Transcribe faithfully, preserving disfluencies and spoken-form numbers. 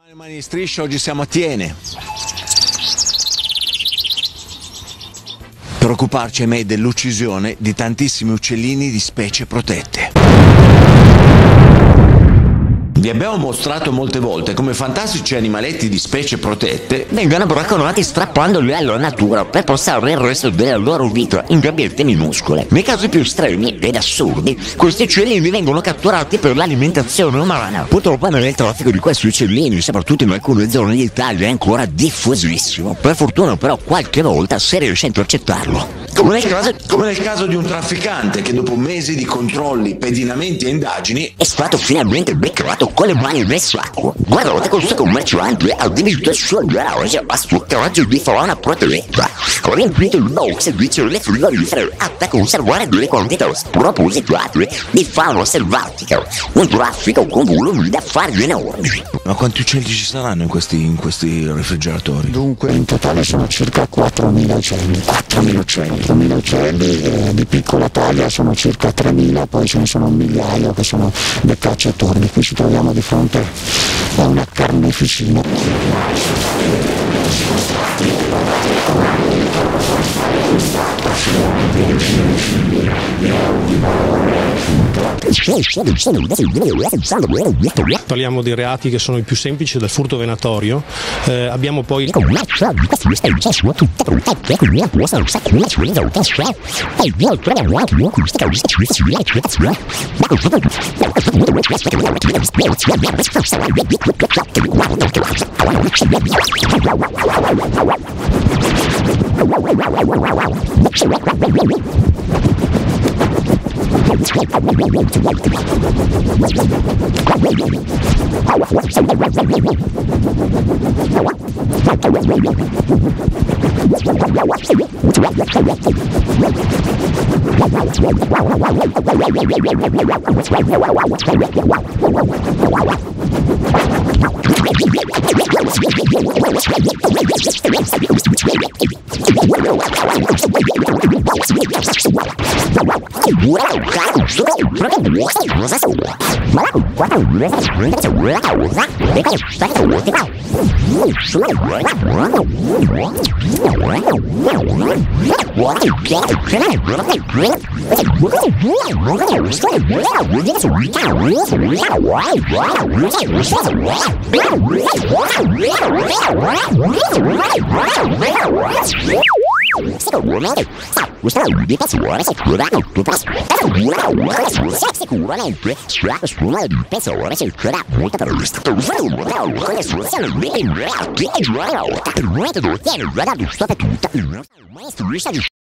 Le mani in striscia, oggi siamo a Tiene per occuparci, ahimè, dell'uccisione di tantissimi uccellini di specie protette. Vi abbiamo mostrato molte volte come fantastici animaletti di specie protette vengono bracconati strappandoli alla natura per passare il resto della loro vita in gabbiette minuscole. Nei casi più estremi ed assurdi, questi uccellini vengono catturati per l'alimentazione umana. Purtroppo il traffico di questi uccellini, soprattutto in alcune zone d'Italia, è ancora diffusissimo. Per fortuna però qualche volta si riesce a intercettarlo. Come nel, caso, come nel caso di un trafficante che dopo mesi di controlli, pedinamenti e indagini è stato finalmente beccato con le mani nel sacco. Guardate questo commerciante ha diritto il suo garage a sfruttaggio di fauna protetta. Ha riempito il box di celle frigorifere atte a conservare delle quantità spropositate di fauna selvatica. Un traffico con volumi d'affari enormi. Ma quanti uccelli ci saranno in questi, in questi refrigeratori? Dunque in totale sono circa quattromila uccelli. quattromila uccelli. quattromila uccelli eh, di piccola taglia sono circa tremila, poi ce ne sono un migliaio che sono dei cacciatori. Qui ci troviamo di fronte a una carneficina. Parliamo di reati che sono i più semplici, del furto venatorio. Eh, abbiamo poi sicuramente sulla di pesore cercherà molta terrorista per le soluzioni per il reato che è giurato per il reato che è giurato tutta il maestro